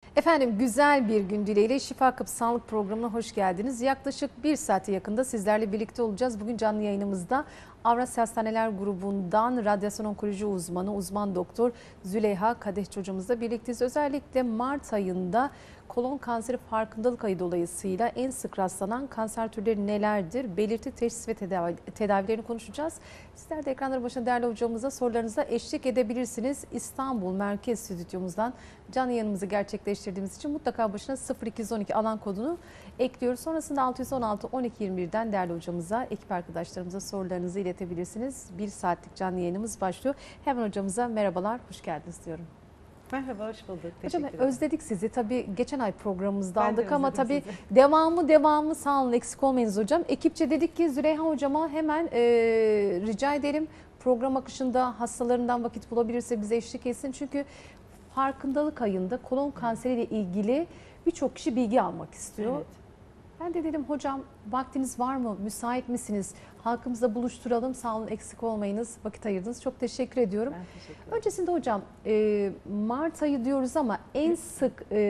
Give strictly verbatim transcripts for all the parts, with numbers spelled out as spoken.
Efendim güzel bir gün dileğiyle Şifa Kapı Sağlık Programı'na hoş geldiniz. Yaklaşık bir saate yakında sizlerle birlikte olacağız. Bugün canlı yayınımızda Avrasya Hastaneler Grubu'ndan radyasyon onkoloji uzmanı, uzman doktor Züleyha Kadehçi hocamızla birlikteyiz. Özellikle Mart ayında kolon kanseri farkındalık ayı dolayısıyla en sık rastlanan kanser türleri nelerdir? Belirti, teşhis ve tedavi, tedavilerini konuşacağız. Sizler de ekranları başında değerli hocamıza sorularınıza eşlik edebilirsiniz. İstanbul Merkez Stüdyomuzdan canlı yayınımızı gerçekleştirdiğimiz için mutlaka başına sıfır iki on iki alan kodunu ekliyoruz. Sonrasında altı yüz on altı on iki yirmi birden değerli hocamıza, ekip arkadaşlarımıza sorularınızı iletebilirsiniz. Bir saatlik canlı yayınımız başlıyor. Hemen hocamıza merhabalar, hoş geldiniz diyorum. Merhaba, hoş bulduk. Teşekkür Hocam ederim. özledik sizi. Tabii geçen ay programımızda Ben de aldık ama tabii sizi. devamı devamı sağ olun, eksik olmayınız hocam. Ekipçe dedik ki Züleyha hocama hemen e, rica edelim. Program akışında hastalarından vakit bulabilirse bize eşlik etsin. Çünkü farkındalık ayında kolon kanseriyle ilgili birçok kişi bilgi almak istiyor. Evet. Ben de dedim hocam vaktiniz var mı? Müsait misiniz? Halkımızla buluşturalım. Sağ olun, eksik olmayınız. Vakit ayırdınız. Çok teşekkür ediyorum. Ben teşekkür ederim. Öncesinde hocam e, Mart ayı diyoruz ama en sık e,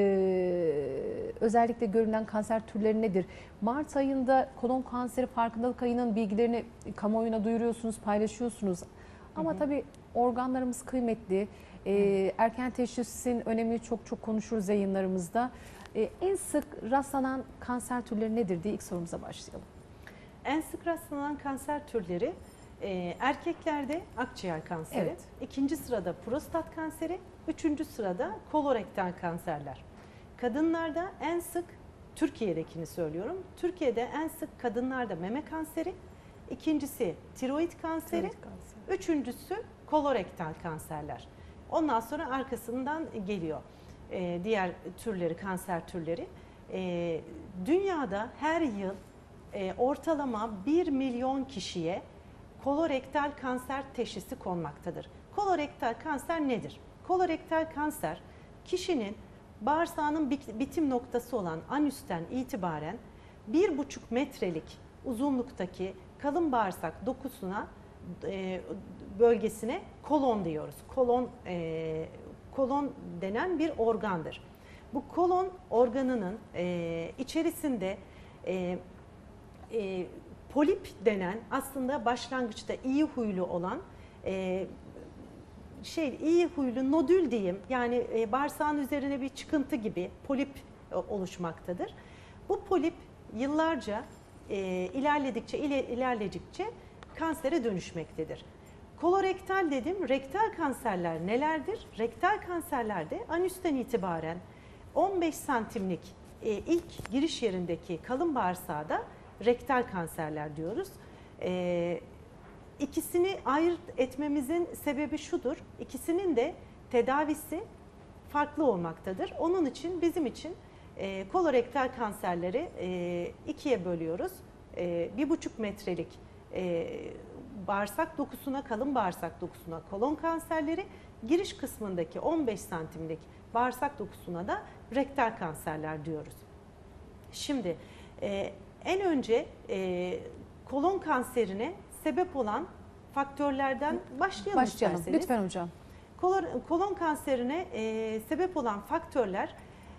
özellikle görülen kanser türleri nedir? Mart ayında kolon kanseri farkındalık ayının bilgilerini kamuoyuna duyuruyorsunuz, paylaşıyorsunuz. Ama hı hı. tabii organlarımız kıymetli. E, erken teşhisin önemini çok çok konuşuruz yayınlarımızda. E, en sık rastlanan kanser türleri nedir diye ilk sorumuza başlayalım. En sık rastlanan kanser türleri e, erkeklerde akciğer kanseri, Evet. ikinci sırada prostat kanseri, üçüncü sırada kolorektal kanserler. Kadınlarda en sık, Türkiye'dekini söylüyorum, Türkiye'de en sık kadınlarda meme kanseri, ikincisi tiroid kanseri, Tiroid kanseri. üçüncüsü kolorektal kanserler. Ondan sonra arkasından geliyor e, diğer türleri, kanser türleri. E, dünyada her yıl e, ortalama bir milyon kişiye kolorektal kanser teşhisi konmaktadır. Kolorektal kanser nedir? Kolorektal kanser kişinin bağırsağının bitim noktası olan anüsten itibaren bir buçuk metrelik uzunluktaki kalın bağırsak dokusuna e, bölgesine kolon diyoruz. Kolon e, kolon denen bir organdır. Bu kolon organının e, içerisinde e, e, polip denen, aslında başlangıçta iyi huylu olan e, şey iyi huylu nodül diyeyim, yani e, bağırsağın üzerine bir çıkıntı gibi polip e, oluşmaktadır. Bu polip yıllarca e, ilerledikçe iler, ilerledikçe kansere dönüşmektedir. Kolorektal dedim, rektal kanserler nelerdir? Rektal kanserlerde anüsten itibaren on beş santimlik e, ilk giriş yerindeki kalın bağırsağa da rektal kanserler diyoruz. E, ikisini ayırt etmemizin sebebi şudur, ikisinin de tedavisi farklı olmaktadır. Onun için bizim için e, kolorektal kanserleri e, ikiye bölüyoruz. E, bir buçuk metrelik e, bağırsak dokusuna, kalın bağırsak dokusuna kolon kanserleri, giriş kısmındaki on beş santimlik bağırsak dokusuna da rektal kanserler diyoruz. Şimdi e, en önce e, kolon kanserine sebep olan faktörlerden başlayalım, Başlayalım isterseniz. lütfen hocam. Kolon, kolon kanserine e, sebep olan faktörler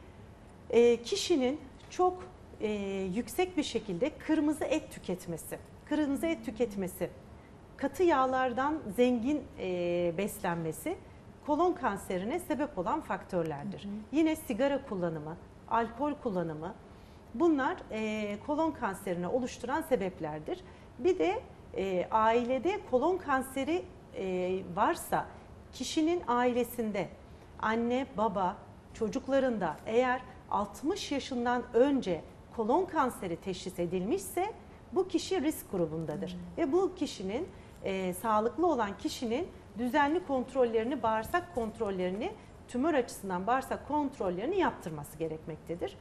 e, kişinin çok e, yüksek bir şekilde kırmızı et tüketmesi, kırmızı et tüketmesi, katı yağlardan zengin e, beslenmesi kolon kanserine sebep olan faktörlerdir. Hı hı. Yine sigara kullanımı, alkol kullanımı, bunlar e, kolon kanserini oluşturan sebeplerdir. Bir de e, ailede kolon kanseri e, varsa, kişinin ailesinde anne, baba, çocuklarında eğer altmış yaşından önce kolon kanseri teşhis edilmişse bu kişi risk grubundadır. Hmm. Ve bu kişinin, e, sağlıklı olan kişinin düzenli kontrollerini, bağırsak kontrollerini, tümör açısından bağırsak kontrollerini yaptırması gerekmektedir.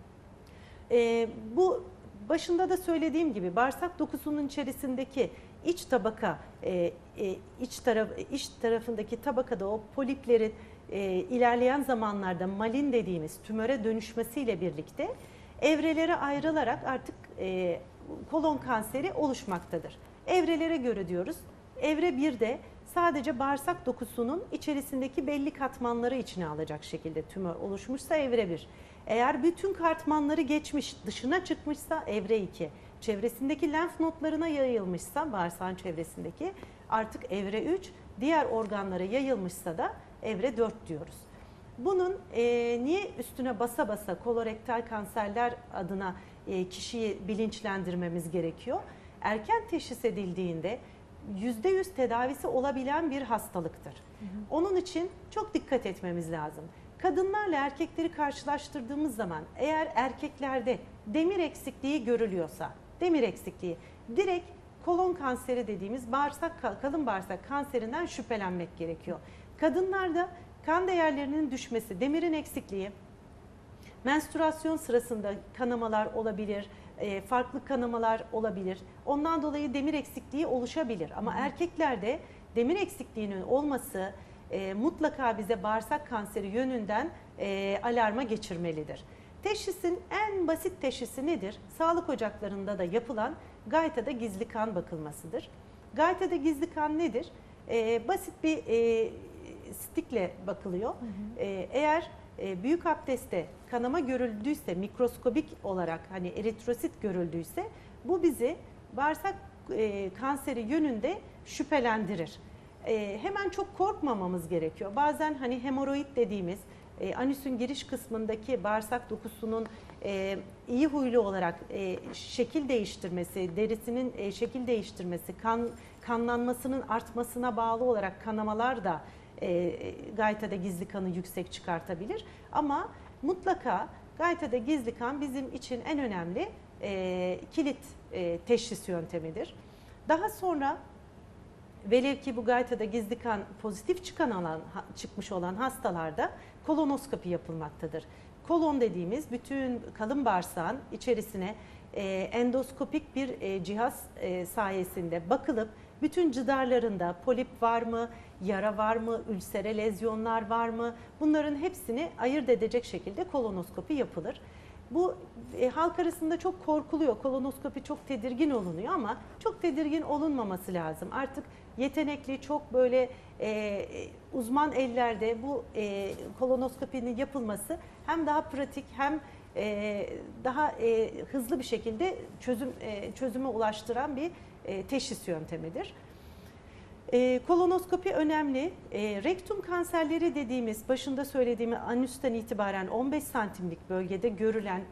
E, bu başında da söylediğim gibi bağırsak dokusunun içerisindeki iç tabaka, e, e, iç taraf, iç tarafındaki tabakada o poliplerin e, ilerleyen zamanlarda malin dediğimiz tümöre dönüşmesiyle birlikte evrelere ayrılarak artık e, kolon kanseri oluşmaktadır. Evrelere göre diyoruz. Evre birde sadece bağırsak dokusunun içerisindeki belli katmanları içine alacak şekilde tümör oluşmuşsa evre bir. Eğer bütün katmanları geçmiş, dışına çıkmışsa evre iki. Çevresindeki lenf nodlarına yayılmışsa, bağırsağın çevresindeki, artık evre üç. Diğer organlara yayılmışsa da evre dört diyoruz. Bunun e, niye üstüne basa basa kolorektal kanserler adına e, kişiyi bilinçlendirmemiz gerekiyor? Erken teşhis edildiğinde yüzde yüz tedavisi olabilen bir hastalıktır. Hı hı. Onun için çok dikkat etmemiz lazım. Kadınlarla erkekleri karşılaştırdığımız zaman eğer erkeklerde demir eksikliği görülüyorsa, demir eksikliği direkt kolon kanseri dediğimiz bağırsak, kalın bağırsak kanserinden şüphelenmek gerekiyor. Kadınlarda kan değerlerinin düşmesi, demirin eksikliği, menstrüasyon sırasında kanamalar olabilir, farklı kanamalar olabilir. Ondan dolayı demir eksikliği oluşabilir. Ama erkeklerde demir eksikliğinin olması e, mutlaka bize bağırsak kanseri yönünden e, alarma geçirmelidir. Teşhisin en basit teşhisi nedir? Sağlık ocaklarında da yapılan gaytada gizli kan bakılmasıdır. Gaytada gizli kan nedir? E, basit bir e, stikle bakılıyor. Hı hı. E, eğer e, büyük abdestte kanama görüldüyse, mikroskobik olarak hani eritrosit görüldüyse, bu bizi bağırsak e, kanseri yönünde şüphelendirir. E, hemen çok korkmamamız gerekiyor. Bazen hani hemoroid dediğimiz e, anüsün giriş kısmındaki bağırsak dokusunun e, iyi huylu olarak e, şekil değiştirmesi, derisinin e, şekil değiştirmesi, kan kanlanmasının artmasına bağlı olarak kanamalar da e, gaytada gizli kanı yüksek çıkartabilir. Ama mutlaka gaytada gizli kan bizim için en önemli e, kilit e, teşhis yöntemidir. Daha sonra velev ki bu gaytada gizli kan pozitif çıkan alan, çıkmış olan hastalarda kolonoskopi yapılmaktadır. Kolon dediğimiz bütün kalın bağırsağın içerisine e, endoskopik bir e, cihaz e, sayesinde bakılıp bütün cıdarlarında polip var mı, yara var mı, ülsere lezyonlar var mı, bunların hepsini ayırt edecek şekilde kolonoskopi yapılır. Bu e, halk arasında çok korkuluyor, kolonoskopi çok tedirgin olunuyor ama çok tedirgin olunmaması lazım. Artık yetenekli, çok böyle e, uzman ellerde bu e, kolonoskopinin yapılması hem daha pratik hem e, daha e, hızlı bir şekilde çözüm e, çözüme ulaştıran bir e, teşhis yöntemidir. E, kolonoskopi önemli. E, rektum kanserleri dediğimiz, başında söylediğim anüsten itibaren on beş santimlik bölgede görülen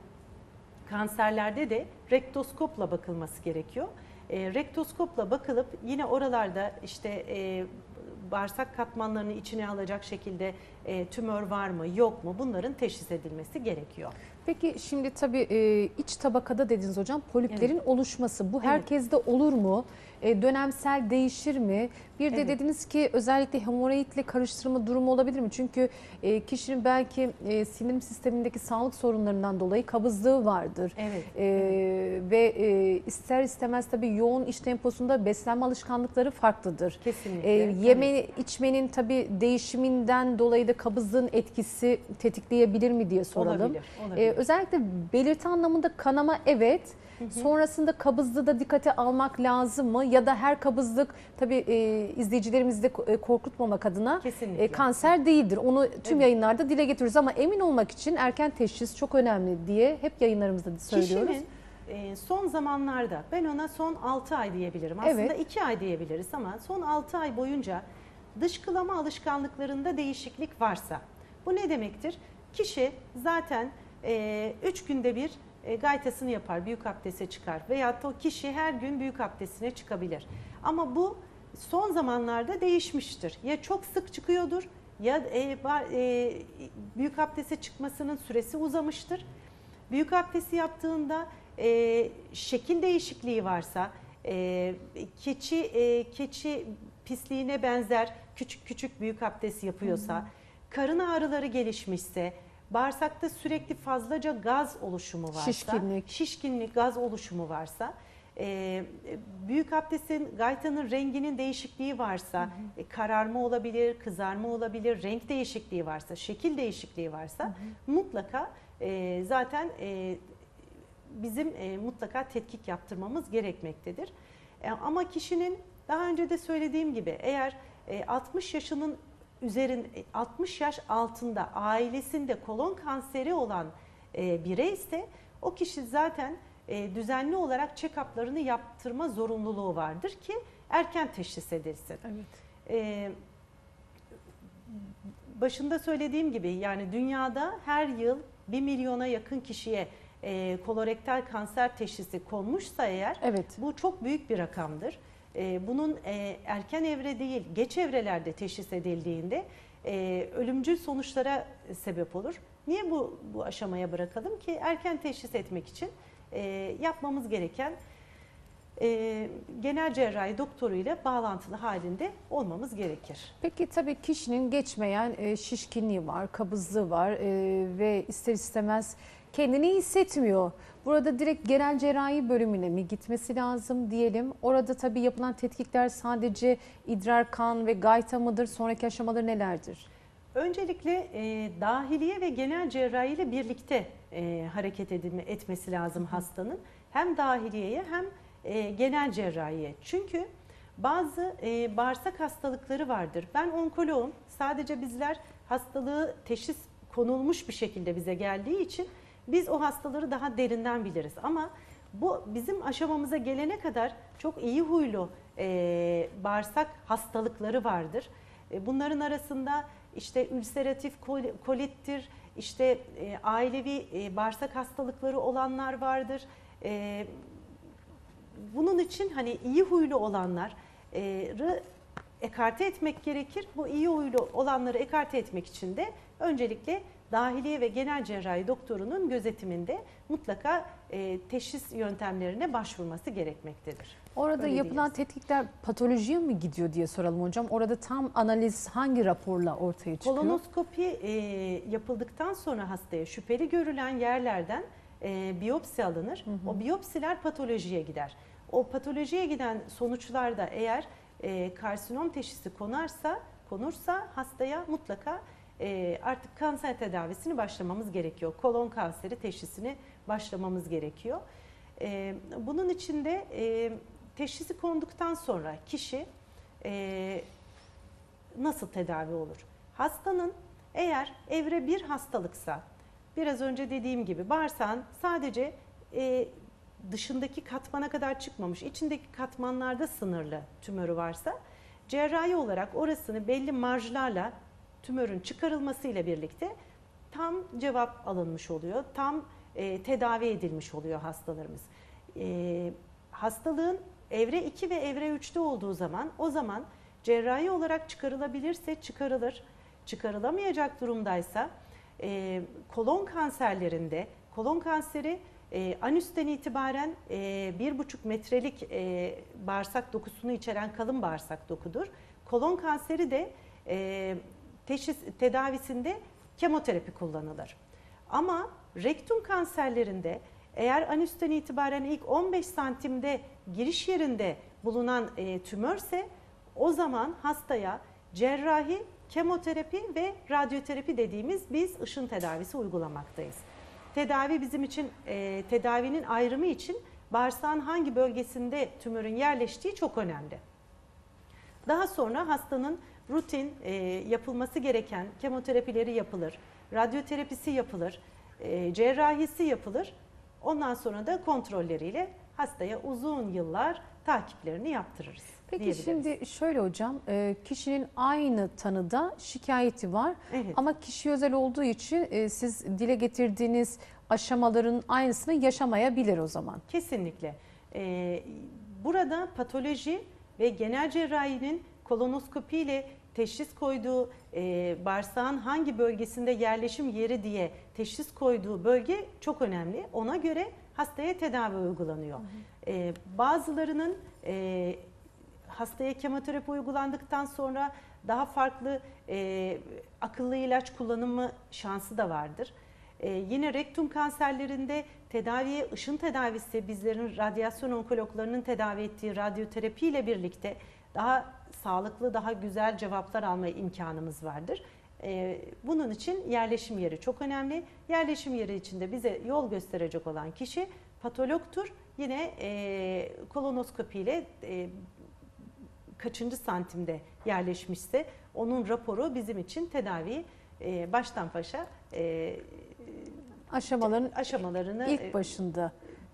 kanserlerde de rektoskopla bakılması gerekiyor. E, rektoskopla bakılıp yine oralarda işte e, bağırsak katmanlarını içine alacak şekilde e, tümör var mı yok mu, bunların teşhis edilmesi gerekiyor. Peki şimdi tabii e, iç tabakada dediniz hocam, poliplerin evet. oluşması, bu evet. herkeste olur mu? E, dönemsel değişir mi? Bir de evet. dediniz ki özellikle hemoroidle karıştırma durumu olabilir mi? Çünkü e, kişinin belki e, sindirim sistemindeki sağlık sorunlarından dolayı kabızlığı vardır. Evet. E, evet. Ve e, ister istemez tabii yoğun iş temposunda beslenme alışkanlıkları farklıdır. Kesinlikle. E, yeme evet. içmenin tabii değişiminden dolayı da kabızlığın etkisi tetikleyebilir mi diye soralım. Olabilir. olabilir. E, özellikle belirti anlamında kanama evet. Hı hı. Sonrasında kabızlığı da dikkate almak lazım mı? Ya da her kabızlık tabii e, izleyicilerimizi de korkutmamak adına e, kanser değildir. Onu tüm evet. yayınlarda dile getiriyoruz ama emin olmak için erken teşhis çok önemli diye hep yayınlarımızda söylüyoruz. Kişinin e, son zamanlarda, ben ona son altı ay diyebilirim. Aslında evet. iki ay diyebiliriz ama son altı ay boyunca dışkılama alışkanlıklarında değişiklik varsa, bu ne demektir? Kişi zaten üç e, günde bir E, gaytasını yapar, büyük abdeste çıkar veyahut da o kişi her gün büyük abdestine çıkabilir. Ama bu son zamanlarda değişmiştir. Ya çok sık çıkıyordur ya e, e, büyük abdeste çıkmasının süresi uzamıştır. Büyük abdesti yaptığında e, şekil değişikliği varsa, e, keçi e, keçi pisliğine benzer küçük küçük büyük abdest yapıyorsa, hı hı. karın ağrıları gelişmişse, bağırsakta sürekli fazlaca gaz oluşumu varsa, şişkinlik, şişkinlik gaz oluşumu varsa, e, büyük abdestin, gaytanın renginin değişikliği varsa, hı hı. E, kararma olabilir, kızarma olabilir, renk değişikliği varsa, şekil değişikliği varsa, hı hı. mutlaka e, zaten e, bizim e, mutlaka tetkik yaptırmamız gerekmektedir. E, ama kişinin Daha önce de söylediğim gibi eğer e, altmış yaşının üzerin altmış yaş altında ailesinde kolon kanseri olan e, birey ise o kişi zaten e, düzenli olarak check-up'larını yaptırma zorunluluğu vardır ki erken teşhis edilsin. Evet. E, başında söylediğim gibi yani dünyada her yıl bir milyona yakın kişiye e, kolorektal kanser teşhisi konmuşsa eğer Evet. bu çok büyük bir rakamdır. E, bunun e, erken evre değil geç evrelerde teşhis edildiğinde e, ölümcül sonuçlara sebep olur. Niye bu, bu aşamaya bırakalım ki? Erken teşhis etmek için e, yapmamız gereken e, genel cerrahi doktoruyla bağlantılı halinde olmamız gerekir. Peki tabii kişinin geçmeyen e, şişkinliği var, kabızlığı var e, ve ister istemez kendini iyi hissetmiyor. Burada direkt genel cerrahi bölümüne mi gitmesi lazım diyelim. Orada tabii yapılan tetkikler sadece idrar, kan ve gayta mıdır? Sonraki aşamaları nelerdir? Öncelikle e, dahiliye ve genel cerrahi ile birlikte e, hareket edilme, etmesi lazım hastanın. Hem dahiliyeye hem e, genel cerrahiye. Çünkü bazı e, bağırsak hastalıkları vardır. Ben onkoloğum. Sadece bizler hastalığı teşhis konulmuş bir şekilde bize geldiği için biz o hastaları daha derinden biliriz. Ama bu bizim aşamamıza gelene kadar çok iyi huylu e, bağırsak hastalıkları vardır. E, bunların arasında işte ülseratif kolittir, işte e, ailevi e, bağırsak hastalıkları olanlar vardır. E, bunun için hani iyi huylu olanları ekarte etmek gerekir. Bu iyi huylu olanları ekarte etmek için de öncelikle dahiliye ve genel cerrahi doktorunun gözetiminde mutlaka e, teşhis yöntemlerine başvurması gerekmektedir. Orada Öyle yapılan diyoruz. tetkikler patolojiye mi gidiyor diye soralım hocam. Orada tam analiz hangi raporla ortaya çıkıyor? Kolonoskopi e, yapıldıktan sonra hastaya şüpheli görülen yerlerden e, biyopsi alınır. Hı hı. O biyopsiler patolojiye gider. O patolojiye giden sonuçlarda eğer e, karsinom teşhisi konarsa, konursa hastaya mutlaka e, artık kanser tedavisini başlamamız gerekiyor. Kolon kanseri teşhisini başlamamız gerekiyor. E, bunun için de e, teşhisi konduktan sonra kişi e, nasıl tedavi olur? Hastanın eğer evre bir hastalıksa, biraz önce dediğim gibi bağırsağın sadece e, dışındaki katmana kadar çıkmamış, içindeki katmanlarda sınırlı tümörü varsa, cerrahi olarak orasını belli marjlarla tümörün çıkarılmasıyla birlikte tam cevap alınmış oluyor, tam e, tedavi edilmiş oluyor hastalarımız. E, hastalığın evre iki ve evre üçte olduğu zaman, o zaman cerrahi olarak çıkarılabilirse çıkarılır. Çıkarılamayacak durumdaysa e, kolon kanserlerinde, kolon kanseri e, anüsten itibaren e, bir buçuk metrelik e, bağırsak dokusunu içeren kalın bağırsak dokudur. Kolon kanseri de e, teşhis tedavisinde kemoterapi kullanılır. Ama rektum kanserlerinde eğer anüsten itibaren ilk on beş santimde giriş yerinde bulunan e, tümörse o zaman hastaya cerrahi, kemoterapi ve radyoterapi dediğimiz biz ışın tedavisi uygulamaktayız. Tedavi bizim için, e, tedavinin ayrımı için bağırsağın hangi bölgesinde tümörün yerleştiği çok önemli. Daha sonra hastanın rutin e, yapılması gereken kemoterapileri yapılır, radyoterapisi yapılır, e, cerrahisi yapılır. Ondan sonra da kontrolleriyle hastaya uzun yıllar takiplerini yaptırırız. Peki şimdi şöyle hocam, kişinin aynı tanıda şikayeti var, evet, ama kişi özel olduğu için siz dile getirdiğiniz aşamaların aynısını yaşamayabilir o zaman. Kesinlikle. Burada patoloji ve genel cerrahinin kolonoskopi ile teşhis koyduğu, bağırsağın hangi bölgesinde yerleşim yeri diye teşhis koyduğu bölge çok önemli. Ona göre hastaya tedavi uygulanıyor. Hı hı. Bazılarının hastaya kemoterapi uygulandıktan sonra daha farklı e, akıllı ilaç kullanımı şansı da vardır. E, yine rektum kanserlerinde tedaviye ışın tedavisi, bizlerin radyasyon onkologlarının tedavi ettiği radyoterapi ile birlikte daha sağlıklı, daha güzel cevaplar alma imkanımız vardır. E, bunun için yerleşim yeri çok önemli. Yerleşim yeri içinde bize yol gösterecek olan kişi patologtur. Yine e, kolonoskopi ile e, kaçıncı santimde yerleşmişse onun raporu bizim için tedaviyi e, baştan başa e, Aşamaların aşamalarını ilk başında.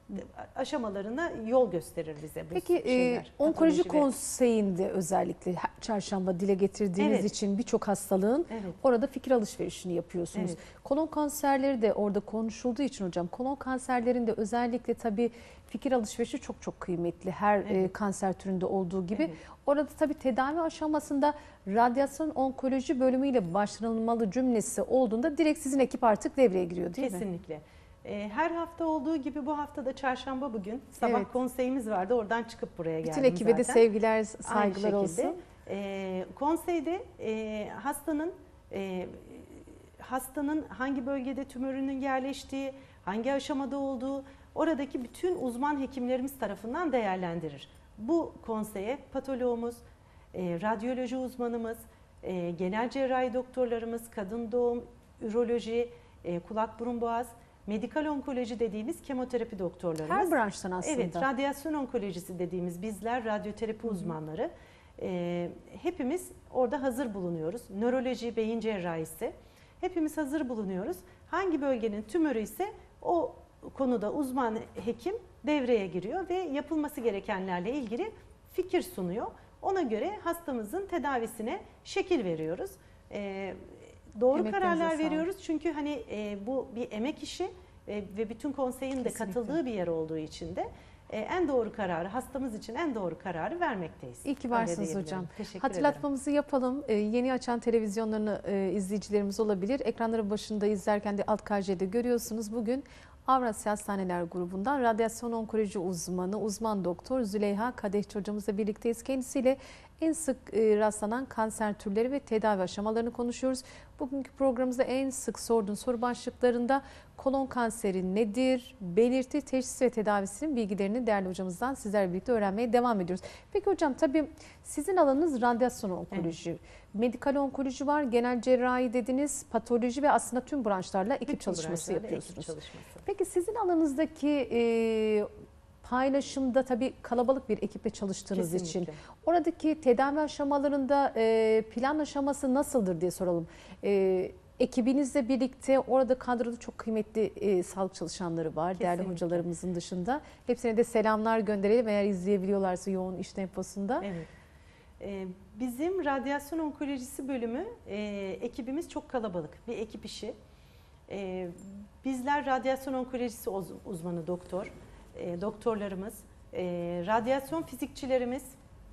aşamalarına yol gösterir bize bu Peki şeyler. e, onkoloji patoloji ve- konseyinde özellikle her çarşamba dile getirdiğiniz Evet. için birçok hastalığın Evet. orada fikir alışverişini yapıyorsunuz. Evet. Kolon kanserleri de orada konuşulduğu için hocam, kolon kanserlerinde özellikle tabii fikir alışverişi çok çok kıymetli. Her e, Evet. kanser türünde olduğu gibi. Evet. Orada tabii tedavi aşamasında radyasyon onkoloji bölümüyle başlanılmalı cümlesi olduğunda direkt sizin ekip artık devreye giriyor değil mi? Kesinlikle. E, Her hafta olduğu gibi bu hafta da çarşamba bugün sabah Evet. konseyimiz vardı. Oradan çıkıp buraya geldim Bütün ekibe zaten. de sevgiler, Aynı saygılar şekilde. olsun. E, konseyde e, hastanın e, hastanın hangi bölgede tümörünün yerleştiği, hangi aşamada olduğu oradaki bütün uzman hekimlerimiz tarafından değerlendirir. Bu konseye patoloğumuz, e, radyoloji uzmanımız, e, genel cerrahi doktorlarımız, kadın doğum, üroloji, e, kulak burun boğaz, medikal onkoloji dediğimiz kemoterapi doktorlarımız. Her branştan aslında. Evet, radyasyon onkolojisi dediğimiz bizler radyoterapi uzmanları. E, hepimiz orada hazır bulunuyoruz. Nöroloji, beyin cerrahisi. Hepimiz hazır bulunuyoruz. Hangi bölgenin tümörü ise o konuda uzman hekim devreye giriyor ve yapılması gerekenlerle ilgili fikir sunuyor. Ona göre hastamızın tedavisine şekil veriyoruz. E, doğru Emeklerinize kararlar sağlık. veriyoruz. Çünkü hani e, bu bir emek işi e, ve bütün konseyin de Kesinlikle. katıldığı bir yer olduğu için de e, en doğru kararı, hastamız için en doğru kararı vermekteyiz. İyi ki Öyle varsınız diyebilirim. hocam. Teşekkür ederim. Hatırlatmamızı yapalım. Ee, yeni açan televizyonlarını e, izleyicilerimiz olabilir. Ekranların başında izlerken de alt karjede görüyorsunuz. Bugün Avrasya Hastaneler grubundan radyasyon onkoloji uzmanı, uzman doktor Züleyha Kadehçi hocamızla birlikteyiz. Kendisiyle en sık e, rastlanan kanser türleri ve tedavi aşamalarını konuşuyoruz. Bugünkü programımızda en sık sorduğun soru başlıklarında kolon kanseri nedir, belirti, teşhis ve tedavisinin bilgilerini değerli hocamızdan sizlerle birlikte öğrenmeye devam ediyoruz. Peki hocam, tabii sizin alanınız radyasyon onkoloji. Evet. Medikal onkoloji var, genel cerrahi dediniz, patoloji ve aslında tüm branşlarla ekip Bütün çalışması branşlarda yapıyorsunuz. ekip çalışması. Peki sizin alanınızdaki e, paylaşımda tabii kalabalık bir ekiple çalıştığınız Kesinlikle. için oradaki tedavi aşamalarında e, plan aşaması nasıldır diye soralım. E, ekibinizle birlikte orada kadroda çok kıymetli e, sağlık çalışanları var. Kesinlikle. Değerli hocalarımızın dışında. Hepsine de selamlar gönderelim eğer izleyebiliyorlarsa yoğun iş temposunda. Evet. Ee, Bizim radyasyon onkolojisi bölümü e, ekibimiz çok kalabalık bir ekip işi. E, bizler radyasyon onkolojisi uz- uzmanı doktor, e, doktorlarımız, e, radyasyon fizikçilerimiz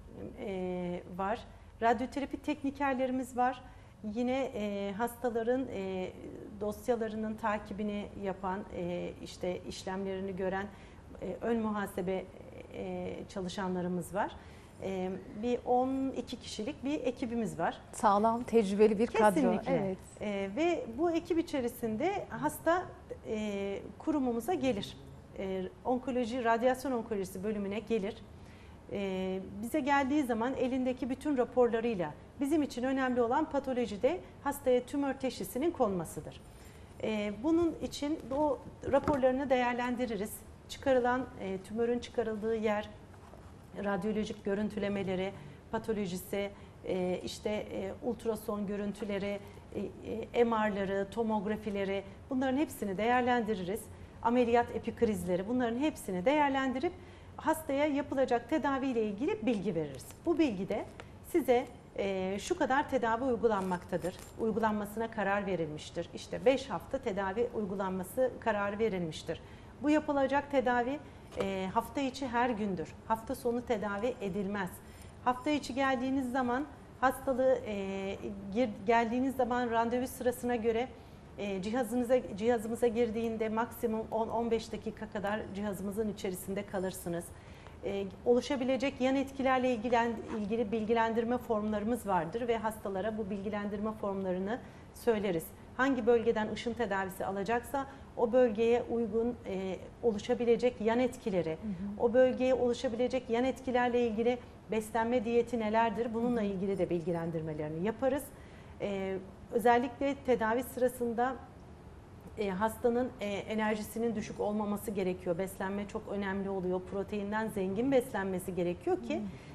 e, var, radyoterapi teknikerlerimiz var. Yine e, hastaların e, dosyalarının takibini yapan, e, işte işlemlerini gören e, ön muhasebe e, çalışanlarımız var. E, bir on iki kişilik bir ekibimiz var. Sağlam, tecrübeli bir kadro. Kesinlikle. Evet. E, ve bu ekip içerisinde hasta e, kurumumuza gelir. E, onkoloji, radyasyon onkolojisi bölümüne gelir. E, bize geldiği zaman elindeki bütün raporlarıyla bizim için önemli olan patolojide hastaya tümör teşhisinin konmasıdır. E, bunun için o raporlarını değerlendiririz. Çıkarılan e, tümörün çıkarıldığı yer, radyolojik görüntülemeleri, patolojisi, e, işte e, ultrason görüntüleri, e, e, M R'ları, tomografileri, bunların hepsini değerlendiririz. Ameliyat epikrizleri, bunların hepsini değerlendirip hastaya yapılacak tedavi ile ilgili bilgi veririz. Bu bilgi de size e, şu kadar tedavi uygulanmaktadır, uygulanmasına karar verilmiştir. İşte beş hafta tedavi uygulanması kararı verilmiştir. Bu yapılacak tedavi e, hafta içi her gündür. Hafta sonu tedavi edilmez. Hafta içi geldiğiniz zaman hastalığı e, gir, geldiğiniz zaman randevu sırasına göre e, cihazınıza cihazımıza girdiğinde maksimum on on beş dakika kadar cihazımızın içerisinde kalırsınız. E, oluşabilecek yan etkilerle ilgilen, ilgili bilgilendirme formlarımız vardır ve hastalara bu bilgilendirme formlarını söyleriz. Hangi bölgeden ışın tedavisi alacaksa o bölgeye uygun e, oluşabilecek yan etkileri, hı hı. o bölgeye oluşabilecek yan etkilerle ilgili beslenme diyeti nelerdir, bununla ilgili de bilgilendirmelerini yaparız. E, özellikle tedavi sırasında e, hastanın e, enerjisinin düşük olmaması gerekiyor. Beslenme çok önemli oluyor. Proteinden zengin beslenmesi gerekiyor ki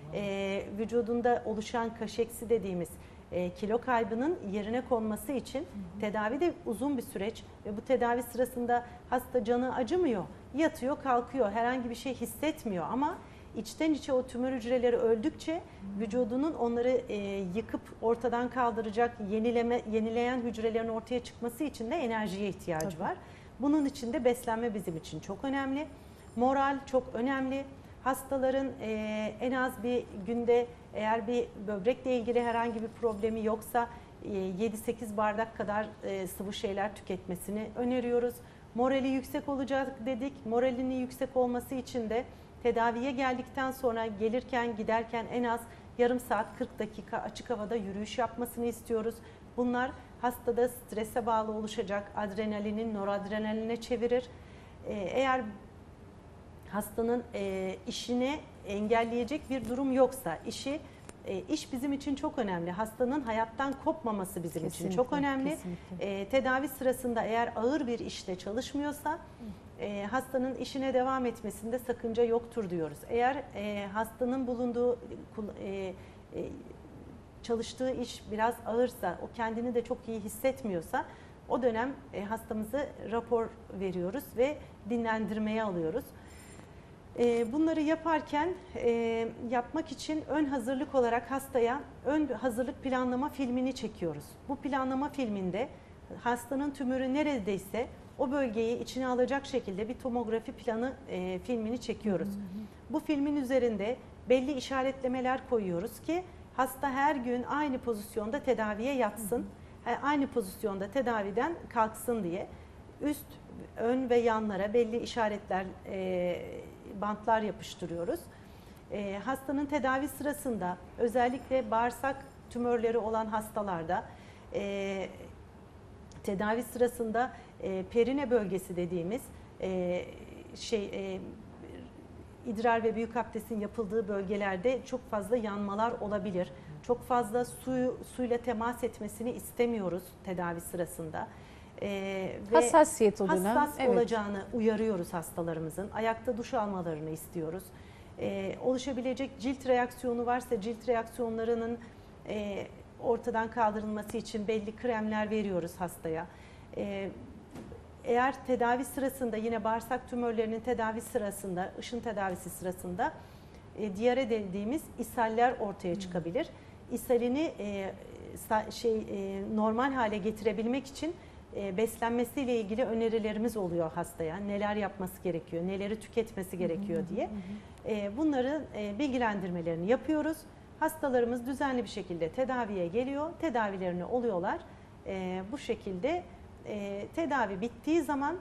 e, vücudunda oluşan kaşeksi dediğimiz e, kilo kaybının yerine konması için hı hı. tedavi de uzun bir süreç ve bu tedavi sırasında hasta canı acımıyor, yatıyor, kalkıyor, herhangi bir şey hissetmiyor ama içten içe o tümör hücreleri öldükçe hmm. vücudunun onları e, yıkıp ortadan kaldıracak, yenileme, yenileyen hücrelerin ortaya çıkması için de enerjiye ihtiyacı Tabii. var. Bunun için de beslenme bizim için çok önemli. Moral çok önemli. Hastaların e, en az bir günde eğer bir böbrekle ilgili herhangi bir problemi yoksa e, yedi sekiz bardak kadar e, sıvı şeyler tüketmesini öneriyoruz. Morali yüksek olacak dedik. Moralinin yüksek olması için de tedaviye geldikten sonra gelirken giderken en az yarım saat kırk dakika açık havada yürüyüş yapmasını istiyoruz. Bunlar hastada strese bağlı oluşacak adrenalinin noradrenaline çevirir. Eğer hastanın işini engelleyecek bir durum yoksa, işi iş bizim için çok önemli. Hastanın hayattan kopmaması bizim kesinlikle, için çok önemli. E, tedavi sırasında eğer ağır bir işte çalışmıyorsa e, hastanın işine devam etmesinde sakınca yoktur diyoruz. Eğer e, hastanın bulunduğu e, e, çalıştığı iş biraz ağırsa, o kendini de çok iyi hissetmiyorsa o dönem e, hastamızı rapor veriyoruz ve dinlendirmeye alıyoruz. Bunları yaparken yapmak için ön hazırlık olarak hastaya ön hazırlık planlama filmini çekiyoruz. Bu planlama filminde hastanın tümörü neredeyse o bölgeyi içine alacak şekilde bir tomografi planı filmini çekiyoruz. Hı hı. Bu filmin üzerinde belli işaretlemeler koyuyoruz ki hasta her gün aynı pozisyonda tedaviye yatsın, hı hı. aynı pozisyonda tedaviden kalksın diye. Üst, ön ve yanlara belli işaretler, bantlar yapıştırıyoruz. E, hastanın tedavi sırasında özellikle bağırsak tümörleri olan hastalarda e, tedavi sırasında e, perine bölgesi dediğimiz e, şey e, idrar ve büyük abdestin yapıldığı bölgelerde çok fazla yanmalar olabilir. Çok fazla suyu suyla temas etmesini istemiyoruz tedavi sırasında. Ee, Hassasiyet o dönem. Hassas evet. olacağını uyarıyoruz hastalarımızın. Ayakta duş almalarını istiyoruz. Ee, oluşabilecek cilt reaksiyonu varsa cilt reaksiyonlarının e, ortadan kaldırılması için belli kremler veriyoruz hastaya. Ee, eğer tedavi sırasında yine bağırsak tümörlerinin tedavi sırasında, ışın tedavisi sırasında e, diyare dediğimiz ishaller ortaya çıkabilir. İshalini e, şey e, normal hale getirebilmek için beslenmesiyle ilgili önerilerimiz oluyor hastaya. Neler yapması gerekiyor, neleri tüketmesi gerekiyor diye. Bunların bilgilendirmelerini yapıyoruz. Hastalarımız düzenli bir şekilde tedaviye geliyor, tedavilerini oluyorlar. Bu şekilde tedavi bittiği zaman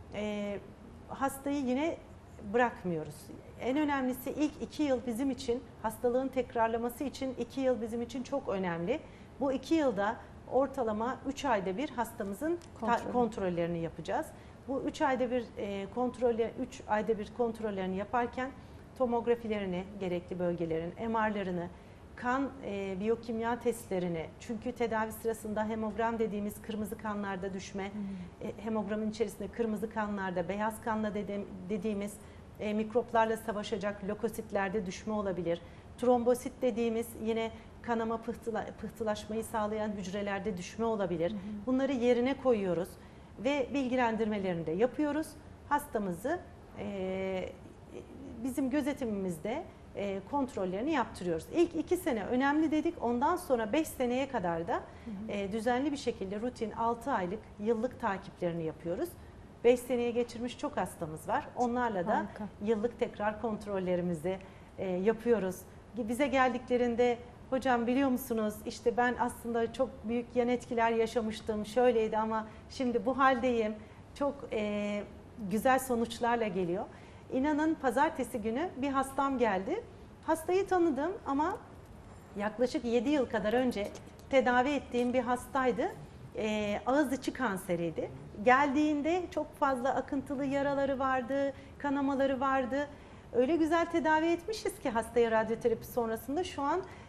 hastayı yine bırakmıyoruz. En önemlisi ilk iki yıl bizim için, hastalığın tekrarlaması için iki yıl bizim için çok önemli. Bu iki yılda ortalama üç ayda bir hastamızın Kontrol. kontrollerini yapacağız. Bu üç ayda bir e, kontrolle üç ayda bir kontrollerini yaparken tomografilerini, gerekli bölgelerin M R'larını, kan e, biyokimya testlerini, çünkü tedavi sırasında hemogram dediğimiz kırmızı kanlarda düşme, hmm. e, hemogramın içerisinde kırmızı kanlarda, beyaz kanla dediğim, dediğimiz e, mikroplarla savaşacak lökositlerde düşme olabilir. Trombosit dediğimiz yine kanama pıhtıla, pıhtılaşmayı sağlayan hücrelerde düşme olabilir. Hı hı. Bunları yerine koyuyoruz ve bilgilendirmelerini de yapıyoruz. Hastamızı e, bizim gözetimimizde e, kontrollerini yaptırıyoruz. İlk iki sene önemli dedik. Ondan sonra beş seneye kadar da hı hı. E, düzenli bir şekilde rutin altı aylık yıllık takiplerini yapıyoruz. beş seneye geçirmiş çok hastamız var. Onlarla da Harika. yıllık tekrar kontrollerimizi e, yapıyoruz. Bize geldiklerinde hocam biliyor musunuz işte ben aslında çok büyük yan etkiler yaşamıştım, şöyleydi ama şimdi bu haldeyim. Çok e, güzel sonuçlarla geliyor. İnanın pazartesi günü bir hastam geldi. Hastayı tanıdım ama yaklaşık yedi yıl kadar önce tedavi ettiğim bir hastaydı. E, ağız içi kanseriydi. Geldiğinde çok fazla akıntılı yaraları vardı, kanamaları vardı. Öyle güzel tedavi etmişiz ki hastaya radyoterapi sonrasında şu an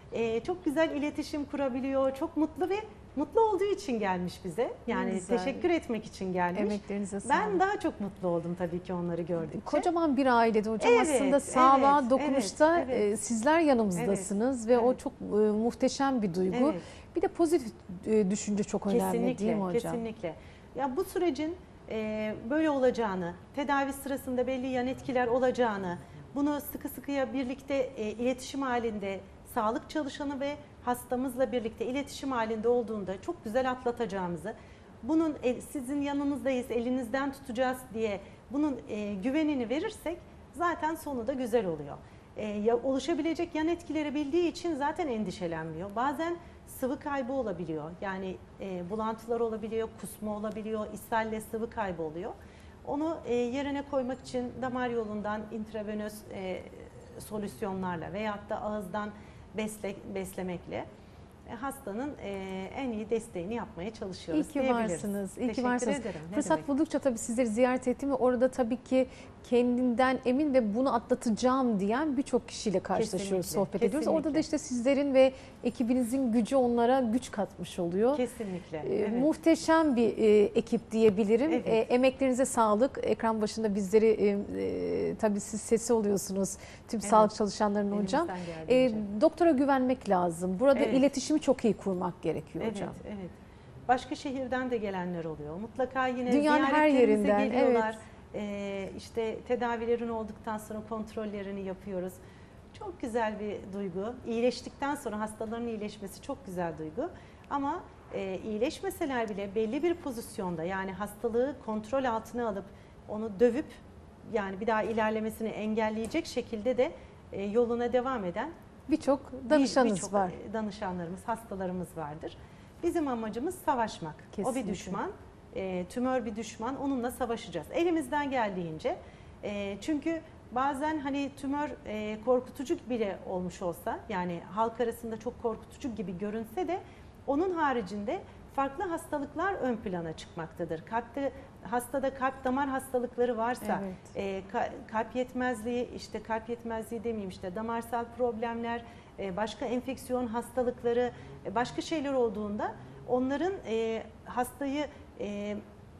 e, çok güzel iletişim kurabiliyor, çok mutlu ve mutlu olduğu için gelmiş bize. Yani güzel. teşekkür etmek için gelmiş. Emeklerinize sağlık. Ben daha çok mutlu oldum tabii ki onları gördükçe. Kocaman bir ailede hocam Evet, aslında sağlığa evet, dokunuşta evet, evet. e, sizler yanımızdasınız ve Evet. o çok e, muhteşem bir duygu. Evet. Bir de pozitif e, düşünce çok önemli Kesinlikle, değil mi hocam? kesinlikle. Ya bu sürecin e, böyle olacağını, tedavi sırasında belli yan etkiler olacağını, bunu sıkı sıkıya birlikte e, iletişim halinde sağlık çalışanı ve hastamızla birlikte iletişim halinde olduğunda çok güzel atlatacağımızı, bunun el, sizin yanınızdayız, elinizden tutacağız diye bunun e, güvenini verirsek zaten sonu da güzel oluyor. E, ya, oluşabilecek yan etkileri bildiği için zaten endişelenmiyor. Bazen sıvı kaybı olabiliyor. Yani e, bulantılar olabiliyor, kusma olabiliyor, ishalle sıvı kaybı oluyor. Onu e, yerine koymak için damar yolundan intravenöz e, solüsyonlarla veyahut da ağızdan besle, beslemekle e, hastanın e, en iyi desteğini yapmaya çalışıyoruz İyi ki diyebiliriz. varsınız. İyi ki Teşekkür varsınız. ederim. Ne Fırsat demek. buldukça tabii sizleri ziyaret ettim ve orada tabii ki kendinden emin ve bunu atlatacağım diyen birçok kişiyle karşılaşıyoruz, Kesinlikle, sohbet ediyoruz. Orada da kesinlikle. işte sizlerin ve ekibinizin gücü onlara güç katmış oluyor. Kesinlikle. Ee, Evet. Muhteşem bir e, ekip diyebilirim. Evet. E, emeklerinize sağlık. Ekran başında bizleri e, e, tabii siz sesi oluyorsunuz. Tüm Evet. sağlık çalışanlarının hocam. Elimizden E, geldiğince. doktora güvenmek lazım. Burada Evet. iletişimi çok iyi kurmak gerekiyor Evet, hocam. evet. Başka şehirden de gelenler oluyor. Mutlaka yine Dünyanın her ziyaretlerimize yerinden, geliyorlar. evet. Ee, işte tedavilerin olduktan sonra kontrollerini yapıyoruz. Çok güzel bir duygu. İyileştikten sonra hastaların iyileşmesi çok güzel duygu. Ama e, iyileşmeseler bile belli bir pozisyonda, yani hastalığı kontrol altına alıp onu dövüp yani bir daha ilerlemesini engelleyecek şekilde de e, yoluna devam eden Birçok bir- danışanınız birçok, var. e, danışanlarımız, hastalarımız vardır. Bizim amacımız savaşmak. O Kesinlikle. bir düşman, e, tümör bir düşman. Onunla savaşacağız. Elimizden geldiğince. E, çünkü bazen hani tümör e, korkutucu bile olmuş olsa, yani halk arasında çok korkutucu gibi görünse de onun haricinde farklı hastalıklar ön plana çıkmaktadır. Kalpte, hastada kalp damar hastalıkları varsa, Evet. e, ka- kalp yetmezliği, işte kalp yetmezliği demeyeyim işte damarsal problemler, e, başka enfeksiyon hastalıkları, e, başka şeyler olduğunda onların e, hastayı e,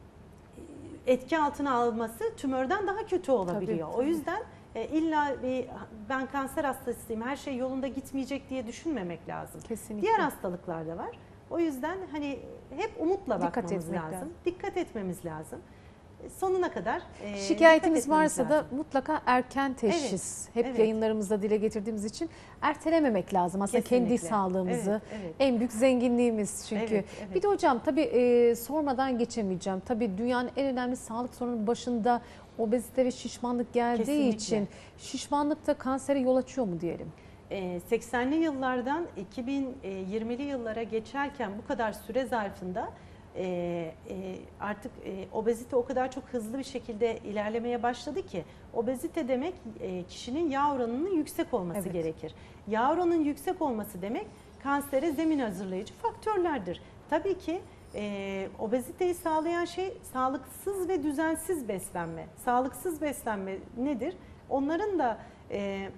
etki altına alması tümörden daha kötü olabiliyor. Tabii, O tabii. yüzden e, illa bir ben kanser hastasıyım, her şey yolunda gitmeyecek diye düşünmemek lazım. Kesinlikle. Diğer hastalıklar da var. O yüzden hani hep umutla Dikkat bakmamız etmek lazım. lazım. Dikkat etmemiz lazım. Sonuna kadar e, Şikayetimiz dikkat etmemiz varsa da lazım. mutlaka erken teşhis. Hep evet. yayınlarımızda dile getirdiğimiz için ertelememek lazım. Aslında kendi Kesinlikle. sağlığımızı. Evet, evet. En büyük zenginliğimiz çünkü. Evet, evet. Bir de hocam tabii e, sormadan geçemeyeceğim. Tabii dünyanın en önemli sağlık sorununun başında obezite ve şişmanlık geldiği Kesinlikle. için şişmanlık da kansere yol açıyor mu diyelim? E, seksenli yıllardan iki bin yirmili yıllara geçerken bu kadar süre zarfında e, e, artık e, obezite o kadar çok hızlı bir şekilde ilerlemeye başladı ki obezite demek e, kişinin yağ oranının yüksek olması Evet. gerekir. Yağ oranının yüksek olması demek kansere zemin hazırlayıcı faktörlerdir. Tabii ki e, obeziteyi sağlayan şey sağlıksız ve düzensiz beslenme. Sağlıksız beslenme nedir? Onların da e,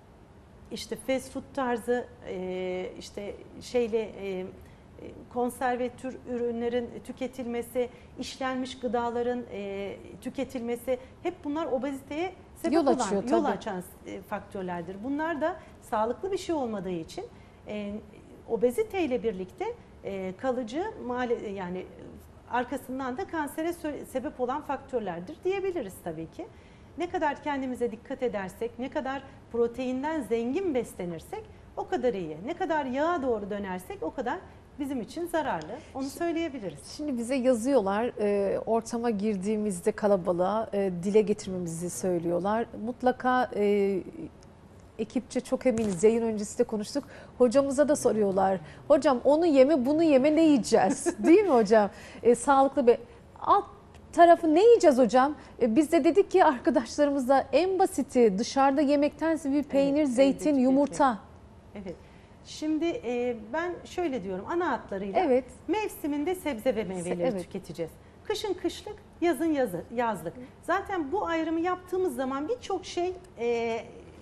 işte fast food tarzı e, işte şeyle e, konserve tür ürünlerin tüketilmesi, işlenmiş gıdaların e, tüketilmesi hep bunlar obeziteye sebep Yol olan, açıyor, yol tabii. açan e, faktörlerdir. Bunlar da sağlıklı bir şey olmadığı için e, obezite ile birlikte e, kalıcı mali, yani arkasından da kansere sö- sebep olan faktörlerdir diyebiliriz tabii ki. Ne kadar kendimize dikkat edersek, ne kadar proteinden zengin beslenirsek o kadar iyi. Ne kadar yağa doğru dönersek o kadar bizim için zararlı. Onu söyleyebiliriz. Şimdi bize yazıyorlar, e, ortama girdiğimizde kalabalığa e, dile getirmemizi söylüyorlar. Mutlaka e, ekipçe çok eminiz, yayın öncesi de konuştuk. Hocamıza da soruyorlar. Hocam onu yeme, bunu yeme, ne yiyeceğiz? Değil mi hocam? E, sağlıklı bir alt tarafı ne yiyeceğiz hocam? E, biz de dedik ki arkadaşlarımızla en basiti dışarıda yemektense bir peynir, Evet, zeytin, elbette, yumurta. Evet. Şimdi e, ben şöyle diyorum, ana hatlarıyla Evet. mevsiminde sebze ve meyveleri Evet. tüketeceğiz. Kışın kışlık, yazın yazı, yazlık. Zaten bu ayrımı yaptığımız zaman birçok şey e,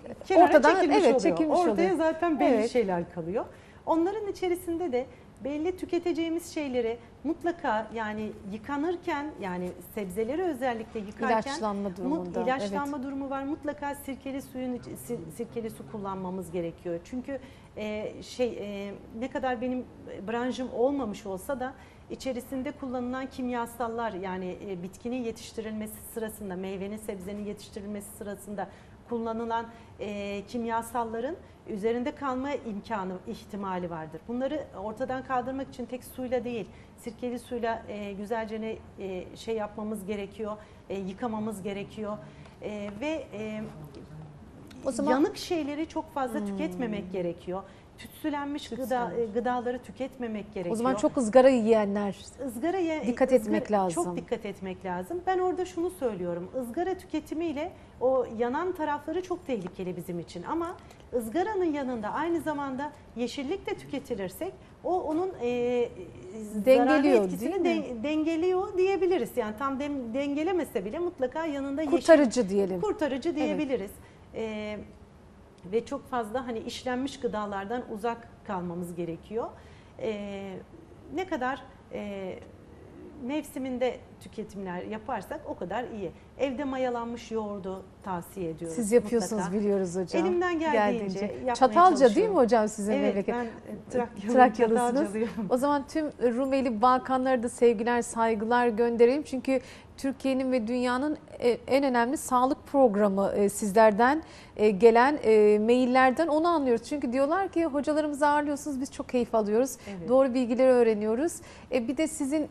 kenara Ortadan, çekilmiş evet, oluyor. çekilmiş Ortaya oluyor. zaten belli Evet. şeyler kalıyor. Onların içerisinde de belli tüketeceğimiz şeyleri mutlaka, yani yıkanırken, yani sebzeleri özellikle yıkarken İlaçlanma durumunda. mut- ilaçlanma evet. durumu var. Mutlaka sirkeli suyun iç- sir- sirkeli su kullanmamız gerekiyor. Çünkü e, şey e, ne kadar benim branşım olmamış olsa da içerisinde kullanılan kimyasallar, yani e, bitkinin yetiştirilmesi sırasında, meyvenin, sebzenin yetiştirilmesi sırasında kullanılan e, kimyasalların üzerinde kalma imkanı, ihtimali vardır. Bunları ortadan kaldırmak için tek suyla değil, sirkeli suyla e, güzelce ne e, şey yapmamız gerekiyor, e, yıkamamız gerekiyor e, ve e, O zaman- yanık şeyleri çok fazla tüketmemek gerekiyor. Tütsülenmiş gıda Tütsülenmiş. gıdaları tüketmemek gerekiyor. O zaman çok ızgara yiyenler Izgaraya dikkat etmek lazım. Çok dikkat etmek lazım. Ben orada şunu söylüyorum. Izgara tüketimiyle o yanan tarafları çok tehlikeli bizim için. Ama ızgaranın yanında aynı zamanda yeşillik de tüketilirsek o onun e, Dengeliyor, zararlı değil etkisini mi? de- dengeliyor diyebiliriz. Yani tam dem- dengelemese bile mutlaka yanında yeşil, kurtarıcı diyelim. kurtarıcı diyebiliriz. E, ve çok fazla hani işlenmiş gıdalardan uzak kalmamız gerekiyor. E, ne kadar e, mevsiminde tüketimler yaparsak o kadar iyi. Evde mayalanmış yoğurdu tavsiye ediyoruz. Siz yapıyorsunuz, mutlaka. biliyoruz hocam. Elimden geldiğince yapmaya Çatalca değil mi çalışıyorum. hocam sizin Evet, memleket? ben e, Trakyalıyım, Trakyalısınız. Çatalcalıyım. O zaman tüm Rumeli Balkanlara da sevgiler, saygılar gönderelim. Çünkü Türkiye'nin ve dünyanın en önemli sağlık programı sizlerden gelen maillerden onu anlıyoruz. Çünkü diyorlar ki hocalarımızı ağırlıyorsunuz, biz çok keyif alıyoruz. Evet. Doğru bilgileri öğreniyoruz. Bir de sizin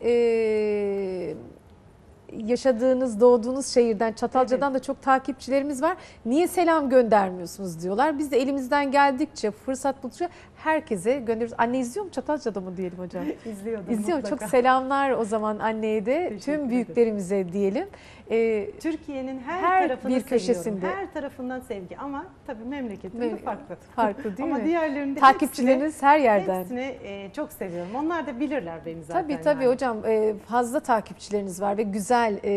yaşadığınız, doğduğunuz şehirden, Çatalca'dan Evet. da çok takipçilerimiz var. Niye selam göndermiyorsunuz diyorlar. Biz de elimizden geldikçe, fırsat buldukça herkese gönderiyoruz. Anne izliyor mu, Çatalca'da mı diyelim hocam? İzliyordum İzliyor. mutlaka. Çok selamlar o zaman anneye de, Teşekkür tüm ederim. büyüklerimize diyelim. Ee, Türkiye'nin her, Her tarafını bir seviyorum. köşesinde. Her tarafından sevgi ama tabii memleketimde Mem- farklı. farklı değil ama mi? diğerlerinde Takipçileriniz her yerden. hepsini e, çok seviyorum. Onlar da bilirler beni zaten. Tabii tabii yani. hocam, e, fazla takipçileriniz var ve güzel e,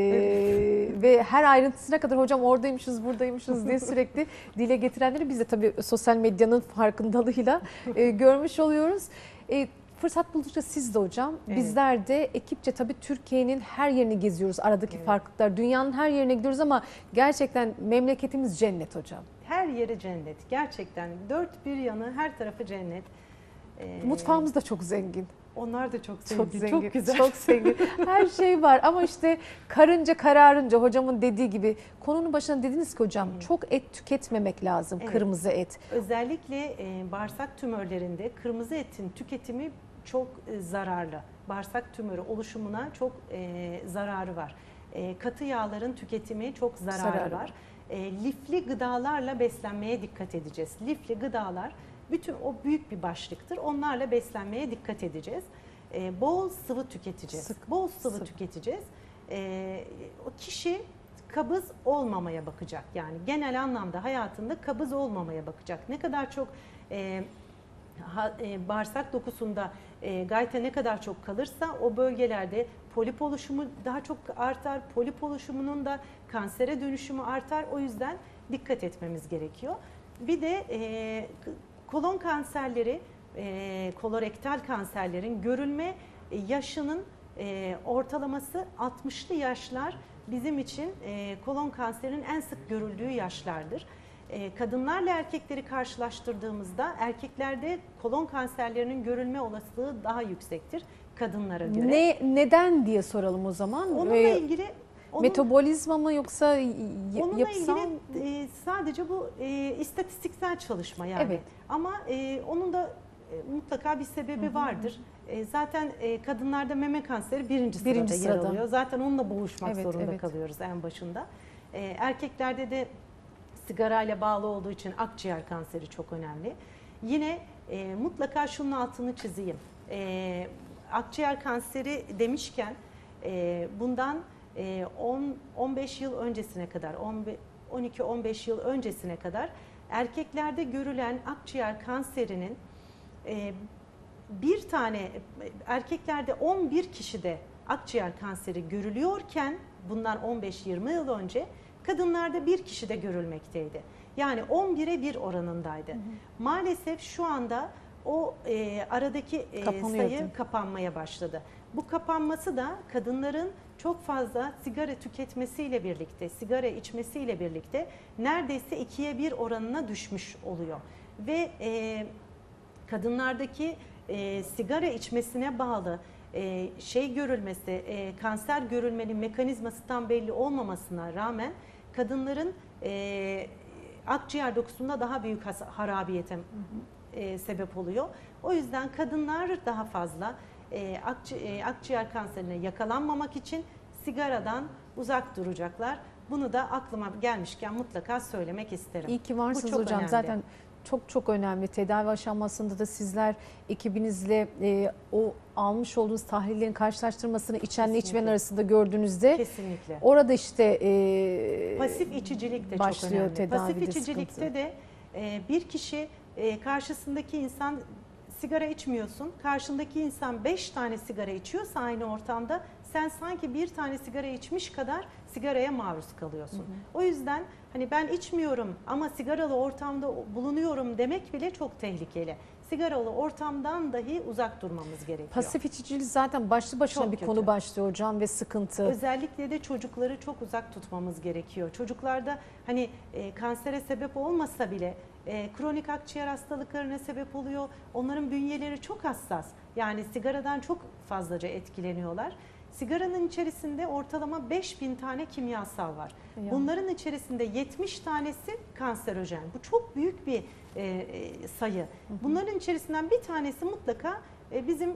ve her ayrıntısına kadar hocam oradaymışız, buradaymışız diye sürekli dile getirenleri biz de tabii sosyal medyanın farkındalığıyla e, görmüş oluyoruz. E, Fırsat buldukça siz de hocam, Evet. bizler de ekipçe tabii Türkiye'nin her yerini geziyoruz, aradaki Evet. farklılıklar, dünyanın her yerine gidiyoruz ama gerçekten memleketimiz cennet hocam. Her yeri cennet. Gerçekten dört bir yanı, her tarafı cennet. Ee, Mutfağımız da çok zengin. Onlar da çok zengin. Çok Çok, zengin, güzel. çok zengin. Her şey var ama işte karınca kararınca hocamın dediği gibi konunun başına dediniz ki hocam çok et tüketmemek lazım, Evet. kırmızı et. Özellikle e, bağırsak tümörlerinde kırmızı etin tüketimi çok e, zararlı. Bağırsak tümörü oluşumuna çok e, zararı var. E, katı yağların tüketimi çok zararı, Zararı. var. E, lifli gıdalarla beslenmeye dikkat edeceğiz. Lifli gıdalar bütün o büyük bir başlıktır. Onlarla beslenmeye dikkat edeceğiz. E, bol sıvı tüketeceğiz. Sık, bol sıvı sıvı. tüketeceğiz. E, o kişi kabız olmamaya bakacak. Yani genel anlamda hayatında kabız olmamaya bakacak. Ne kadar çok e, ha, e, bağırsak dokusunda e, gayta ne kadar çok kalırsa o bölgelerde polip oluşumu daha çok artar. Polip oluşumunun da kansere dönüşümü artar. O yüzden dikkat etmemiz gerekiyor. Bir de e, kolon kanserleri, e, kolorektal kanserlerin görülme yaşının e, ortalaması altmışlı yaşlar bizim için e, kolon kanserinin en sık görüldüğü yaşlardır. E, kadınlarla erkekleri karşılaştırdığımızda erkeklerde kolon kanserlerinin görülme olasılığı daha yüksektir kadınlara göre. Ne neden diye soralım o zaman. Onunla Ee, ilgili onun, Metabolizma mı yoksa y- onunla yapısal? ilgili e, sadece bu e, istatistiksel çalışma yani. Evet. Ama e, onun da e, mutlaka bir sebebi vardır. E, zaten e, kadınlarda meme kanseri birinci sırada, Birinci yer sırada. alıyor. Zaten onunla boğuşmak Evet, zorunda evet. kalıyoruz en başında. E, erkeklerde de sigarayla bağlı olduğu için akciğer kanseri çok önemli. Yine e, mutlaka şunun altını çizeyim. E, akciğer kanseri demişken e, bundan e, on on beş yıl öncesine kadar, on iki on beş yıl öncesine kadar erkeklerde görülen akciğer kanserinin e, bir tane erkeklerde on bir kişide akciğer kanseri görülüyorken bundan on beş yirmi yıl önce kadınlarda bir kişide görülmekteydi. Yani on bire bir oranındaydı. Hı hı. Maalesef şu anda o e, aradaki e, sayı kapanmaya başladı. Bu kapanması da kadınların çok fazla sigara tüketmesiyle birlikte, sigara içmesiyle birlikte neredeyse ikiye bir oranına düşmüş oluyor. Ve e, kadınlardaki e, sigara içmesine bağlı e, şey görülmesi, e, kanser görülmenin mekanizması tam belli olmamasına rağmen kadınların e, akciğer dokusunda daha büyük harabiyete e, sebep oluyor. O yüzden kadınlar daha fazla e, akci, e, akciğer kanserine yakalanmamak için sigaradan uzak duracaklar. Bunu da aklıma gelmişken mutlaka söylemek isterim. İyi ki varsınız hocam. Önemli. Zaten çok çok önemli. Tedavi aşamasında da sizler ekibinizle e, o almış olduğunuz tahlillerin karşılaştırmasını içenle içmeyen arasında gördüğünüzde kesinlikle. Orada işte e, pasif içicilik de çok önemli. Pasif içicilikte sıkıntı. de e, bir kişi e, karşısındaki insan sigara içmiyorsun. Karşındaki insan beş tane sigara içiyorsa aynı ortamda sen sanki bir tane sigara içmiş kadar sigaraya maruz kalıyorsun. Hı hı. O yüzden hani ben içmiyorum ama sigaralı ortamda bulunuyorum demek bile çok tehlikeli. Sigaralı ortamdan dahi uzak durmamız gerekiyor. Pasif içicilik zaten başlı başına çok bir kötü. konu başlıyor hocam ve sıkıntı. Özellikle de çocukları çok uzak tutmamız gerekiyor. Çocuklarda hani e, kansere sebep olmasa bile e, kronik akciğer hastalıklarına sebep oluyor. Onların bünyeleri çok hassas. Yani sigaradan çok fazlaca etkileniyorlar. Sigaranın içerisinde ortalama beş bin tane kimyasal var. Ya. Bunların içerisinde yetmiş tanesi kanserojen. Bu çok büyük bir e, e, sayı. Bunların içerisinden bir tanesi mutlaka e, bizim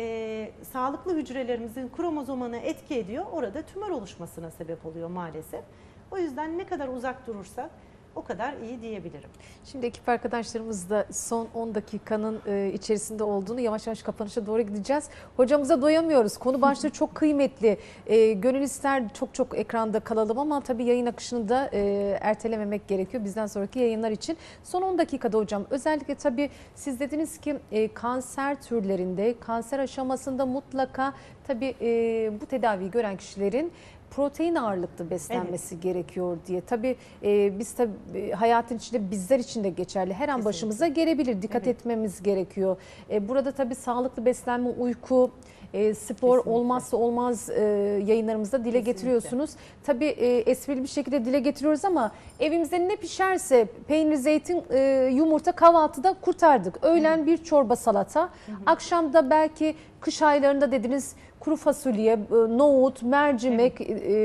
e, sağlıklı hücrelerimizin kromozomuna etki ediyor. Orada tümör oluşmasına sebep oluyor maalesef. O yüzden ne kadar uzak durursak o kadar iyi diyebilirim. Şimdi ekip arkadaşlarımız da son on dakikanın içerisinde olduğunu, yavaş yavaş kapanışa doğru gideceğiz. Hocamıza doyamıyoruz. Konu başlığı çok kıymetli. Gönül ister çok çok ekranda kalalım ama tabii yayın akışını da ertelememek gerekiyor bizden sonraki yayınlar için. Son on dakikada hocam özellikle tabii siz dediniz ki kanser türlerinde, kanser aşamasında mutlaka tabii bu tedaviyi gören kişilerin protein ağırlıklı beslenmesi evet. gerekiyor diye. Tabii e, biz tabii hayatın içinde bizler için de geçerli. Her an Kesinlikle. başımıza gelebilir. Dikkat evet. etmemiz gerekiyor. E, burada tabii sağlıklı beslenme, uyku, e, spor Kesinlikle. olmazsa olmaz e, yayınlarımızda dile Kesinlikle. getiriyorsunuz. Tabii e, esprili bir şekilde dile getiriyoruz ama evimizde ne pişerse peynir, zeytin, e, yumurta kahvaltıda kurtardık. Öğlen Hı. bir çorba salata. Hı hı. Akşamda belki kış aylarında dediniz kuru fasulye, nohut, mercimek,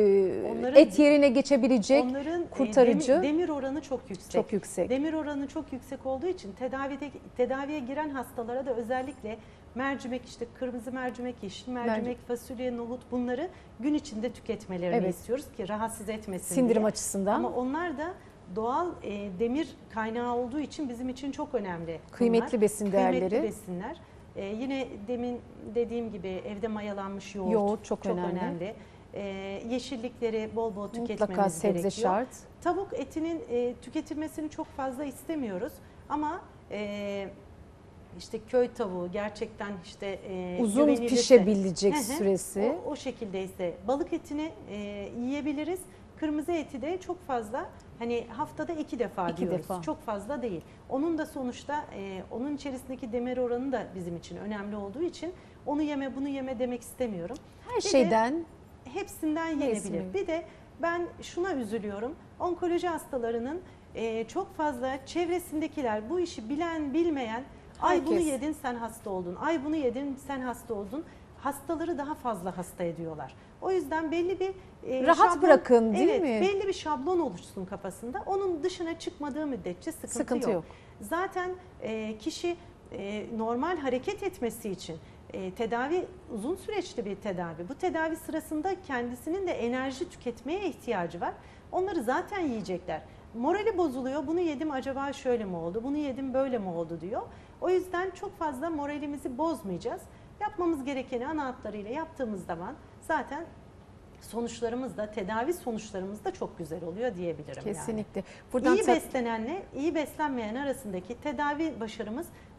evet. et yerine geçebilecek onların kurtarıcı. Demir, demir oranı çok yüksek. Çok yüksek. Demir oranı çok yüksek olduğu için tedavide tedaviye giren hastalara da özellikle mercimek, işte kırmızı mercimek, yeşil mercimek, mercimek. fasulye, nohut bunları gün içinde tüketmelerini evet. istiyoruz ki rahatsız etmesin Sindirim diye. açısından. Ama onlar da doğal e, demir kaynağı olduğu için bizim için çok önemli. Kıymetli bunlar. besin değerleri. Kıymetli besinler. Ee, yine demin dediğim gibi evde mayalanmış yoğurt, yoğurt çok, çok önemli. önemli. Ee, yeşillikleri bol bol tüketmemiz Mutlaka sebze gerekiyor. şart. Tavuk etinin e, tüketilmesini çok fazla istemiyoruz ama e, işte köy tavuğu gerçekten işte e, uzun pişebilecek süresi. O, o şekildeyse balık etini e, yiyebiliriz. Kırmızı eti de çok fazla. Hani haftada iki defa iki diyoruz. Defa. Çok fazla değil. Onun da sonuçta e, onun içerisindeki demir oranı da bizim için önemli olduğu için onu yeme bunu yeme demek istemiyorum. Her bir şeyden. De, hepsinden yenebilir. Mi? Bir de ben şuna üzülüyorum. Onkoloji hastalarının e, çok fazla çevresindekiler bu işi bilen bilmeyen ay Herkes. bunu yedin sen hasta oldun. Ay bunu yedin sen hasta oldun. Hastaları daha fazla hasta ediyorlar. O yüzden belli bir e, rahat şablon, bırakın değil evet, mi? Belli bir şablon oluşsun kafasında. Onun dışına çıkmadığı müddetçe sıkıntı, sıkıntı yok. yok. Zaten e, kişi e, normal hareket etmesi için e, tedavi uzun süreçli bir tedavi. Bu tedavi sırasında kendisinin de enerji tüketmeye ihtiyacı var. Onları zaten yiyecekler. Morali bozuluyor. Bunu yedim acaba şöyle mi oldu? Bunu yedim böyle mi oldu diyor. O yüzden çok fazla moralimizi bozmayacağız. Yapmamız gerekeni ana hatlarıyla yaptığımız zaman zaten sonuçlarımız da tedavi sonuçlarımız da çok güzel oluyor diyebilirim. Kesinlikle. Yani. Buradan iyi beslenenle iyi beslenmeyen arasındaki tedavi başarımız çok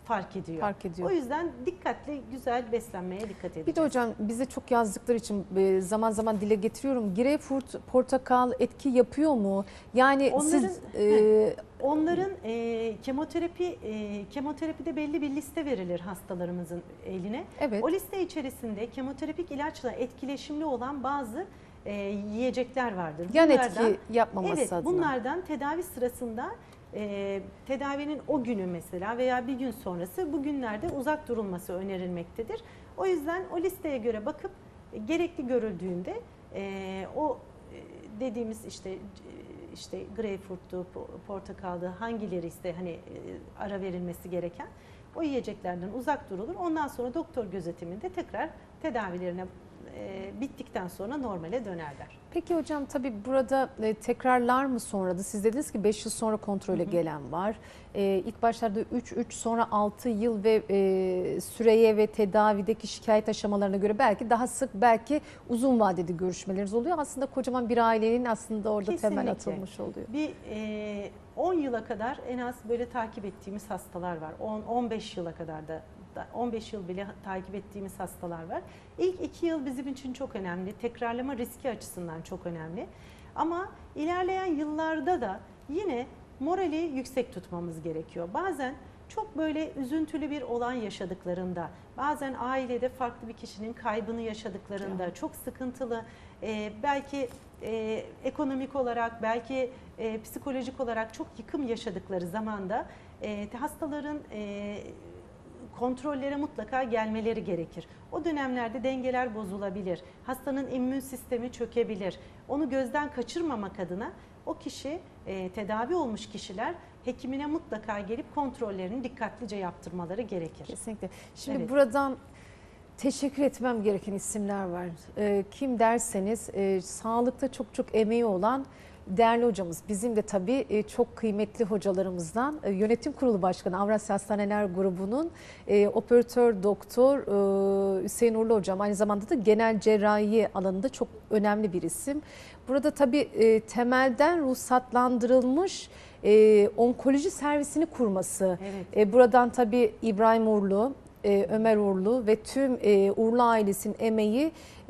fark ediyor. Fark ediyor. O yüzden dikkatli, güzel beslenmeye dikkat edeceğiz. Bir de hocam bize çok yazdıkları için e, zaman zaman dile getiriyorum. Greyfurt, portakal etki yapıyor mu? Yani Onların, siz e, onların e, kemoterapi e, kemoterapide belli bir liste verilir hastalarımızın eline. evet. O liste içerisinde kemoterapik ilaçla etkileşimli olan bazı e, yiyecekler vardır. Yan Bunlardan- etki yapmaması Evet, adına. bunlardan tedavi sırasında e, tedavinin o günü mesela veya bir gün sonrası bu günlerde uzak durulması önerilmektedir. O yüzden o listeye göre bakıp e, gerekli görüldüğünde e, o e, dediğimiz işte e, işte greyfurttu, po- portakaldı, hangileri ise hani e, ara verilmesi gereken o yiyeceklerden uzak durulur. Ondan sonra doktor gözetiminde tekrar tedavilerine e, bittikten sonra normale dönerler. Peki hocam tabii burada e, tekrarlar mı sonra da siz dediniz ki beş yıl sonra kontrole Hı hı. gelen var. E, ilk başlarda üç, üç sonra altı yıl ve e, süreye ve tedavideki şikayet aşamalarına göre belki daha sık belki uzun vadeli görüşmeleriniz oluyor. Aslında kocaman bir ailenin aslında orada Kesinlikle. temel atılmış oluyor. Bir e, on yıla kadar en az böyle takip ettiğimiz hastalar var. on on beş yıla kadar da da on beş yıl bile takip ettiğimiz hastalar var. İlk iki yıl bizim için çok önemli. Tekrarlama riski açısından çok önemli. Ama ilerleyen yıllarda da yine morali yüksek tutmamız gerekiyor. Bazen çok böyle üzüntülü bir olay yaşadıklarında, bazen ailede farklı bir kişinin kaybını yaşadıklarında, çok sıkıntılı, e, belki e, ekonomik olarak, belki e, psikolojik olarak çok yıkım yaşadıkları zamanda e, hastaların e, kontrollere mutlaka gelmeleri gerekir. O dönemlerde dengeler bozulabilir. Hastanın immün sistemi çökebilir. Onu gözden kaçırmamak adına o kişi, e, tedavi olmuş kişiler hekimine mutlaka gelip kontrollerini dikkatlice yaptırmaları gerekir. Kesinlikle. Şimdi Evet. buradan teşekkür etmem gereken isimler var. E, kim derseniz e, sağlıkta çok çok emeği olan değerli hocamız. Bizim de tabii e, çok kıymetli hocalarımızdan e, Yönetim Kurulu Başkanı Avrasya Hastaneler Grubu'nun e, operatör doktor e, Hüseyin Uğurlu hocam, aynı zamanda da genel cerrahi alanında çok önemli bir isim. Burada tabii e, temelden ruhsatlandırılmış e, onkoloji servisini kurması. Evet. E, buradan tabii İbrahim Uğurlu, e, Ömer Uğurlu ve tüm e, Uğurlu ailesinin emeği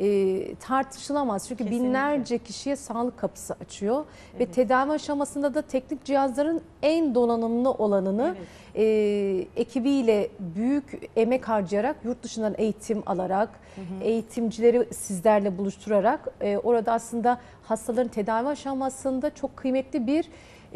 e, tartışılamaz. Çünkü Kesinlikle. binlerce kişiye sağlık kapısı açıyor. Ve Evet. tedavi aşamasında da teknik cihazların en donanımlı olanını Evet. e, ekibiyle büyük emek harcayarak, yurt dışından eğitim alarak, Hı hı. eğitimcileri sizlerle buluşturarak e, orada aslında hastaların tedavi aşamasında çok kıymetli bir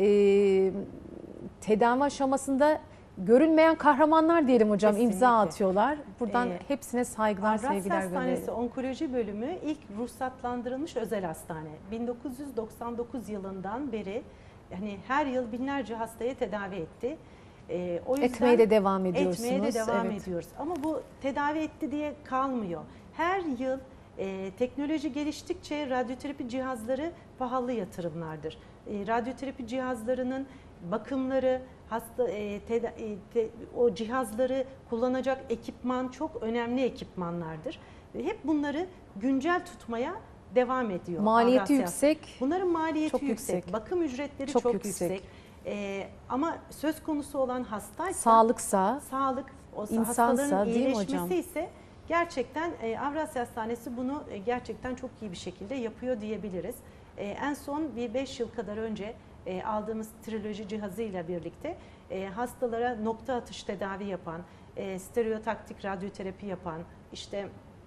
e, tedavi aşamasında görünmeyen kahramanlar diyelim hocam, Kesinlikle. imza atıyorlar. Buradan Ee, hepsine saygılar, Avrasya sevgiler Hastanesi gönderelim. Onkoloji Bölümü ilk ruhsatlandırılmış özel hastane. bin dokuz yüz doksan dokuz yılından beri hani her yıl binlerce hastaya tedavi etti. Ee, o yüzden Etmeye de devam ediyorsunuz. Etmeye de devam Evet. ediyoruz. Ama bu tedavi etti diye kalmıyor. Her yıl e, teknoloji geliştikçe radyoterapi cihazları pahalı yatırımlardır. E, radyoterapi cihazlarının bakımları, hasta e, teda- e, te- o cihazları kullanacak ekipman çok önemli ekipmanlardır. Ve hep bunları güncel tutmaya devam ediyor. Maliyeti Avrasya. yüksek. Bunların maliyeti Çok yüksek. yüksek. Bakım ücretleri Çok çok, yüksek. yüksek. E, ama söz konusu olan hastaysa Sağlıksa, sağlık, o İnsansa, hastaların değil mi iyileşmesi hocam? ise gerçekten e, Avrasya Hastanesi bunu e, gerçekten çok iyi bir şekilde yapıyor diyebiliriz. E, en son bir beş yıl kadar önce e, aldığımız triloji cihazıyla birlikte e, hastalara nokta atış tedavi yapan, e, stereotaktik radyoterapi yapan, işte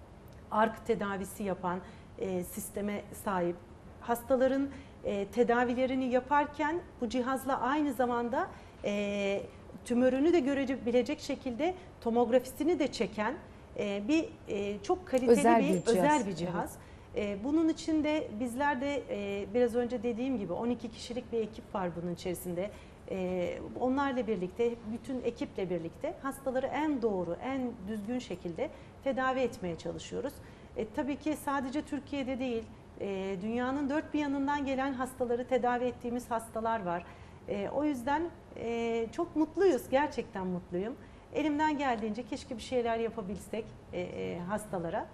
ark tedavisi yapan e, sisteme sahip hastaların e, tedavilerini yaparken bu cihazla aynı zamanda e, tümörünü de görebilecek şekilde tomografisini de çeken e, bir e, çok kaliteli Özel bir, bir cihaz. özel bir cihaz. E, bunun içinde bizler de e, biraz önce dediğim gibi on iki kişilik bir ekip var bunun içerisinde. E, onlarla birlikte, bütün ekiple birlikte hastaları en doğru, en düzgün şekilde tedavi etmeye çalışıyoruz. E, tabii ki sadece Türkiye'de değil, e, dünyanın dört bir yanından gelen hastaları tedavi ettiğimiz hastalar var. E, o yüzden e, çok mutluyuz, gerçekten mutluyum. Elimden geldiğince keşke bir şeyler yapabilsek e, e, hastalara.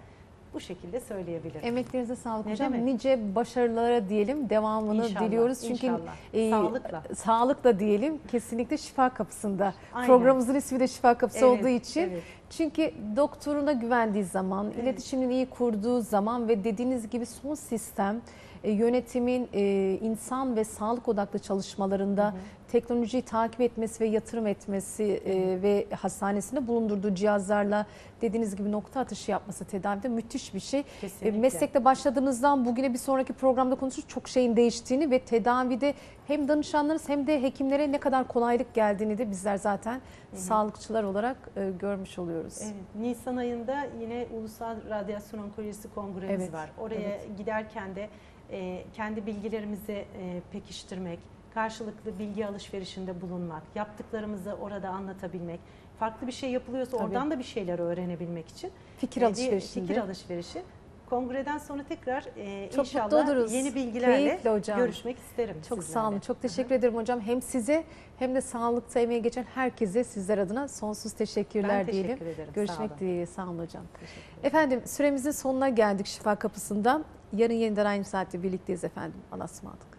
Bu şekilde söyleyebilirim. Emeklerinize sağlık Ne hocam. demek? Nice başarılara diyelim. Devamını İnşallah, diliyoruz. Çünkü inşallah. e, Sağlıkla. sağlıkla diyelim. Kesinlikle şifa kapısında. Aynen. Programımızın ismi de şifa kapısı Evet, olduğu için. evet. Çünkü doktoruna güvendiği zaman, Evet. iletişimini iyi kurduğu zaman ve dediğiniz gibi son sistem e, yönetimin e, insan ve sağlık odaklı çalışmalarında Hı hı. teknolojiyi takip etmesi ve yatırım etmesi e, ve hastanesinde bulundurduğu cihazlarla dediğiniz gibi nokta atışı yapması tedavide müthiş bir şey. E, Kesinlikle. meslekte başladığınızdan bugüne bir sonraki programda konuşuruz çok şeyin değiştiğini ve tedavide hem danışanlarınız hem de hekimlere ne kadar kolaylık geldiğini de bizler zaten Hı hı. sağlıkçılar olarak e, görmüş oluyoruz. Evet, Nisan ayında yine Ulusal Radyasyon Onkolojisi Kongremiz Evet, var. Oraya evet. giderken de e, kendi bilgilerimizi e, pekiştirmek, karşılıklı bilgi alışverişinde bulunmak, yaptıklarımızı orada anlatabilmek, farklı bir şey yapılıyorsa Tabii. oradan da bir şeyler öğrenebilmek için Fikir e, bir alışverişinde. fikir alışverişi. Kongreden sonra tekrar e, Çok mutlu inşallah oluruz. yeni bilgilerle Keyifle hocam. görüşmek isterim Çok sizlerle. sağ olun. Çok teşekkür ederim hocam. Hem size hem de sağlıkta emeği geçen herkese sizler adına sonsuz teşekkürler Ben teşekkür diyelim. ederim. Sağ Görüşmek olun. dileğiyle. Sağ olun hocam. Teşekkür ederim. Efendim süremizin sonuna geldik Şifa Kapısı'nda. Yarın yeniden aynı saatte birlikteyiz efendim. Allah'a ısmarladık.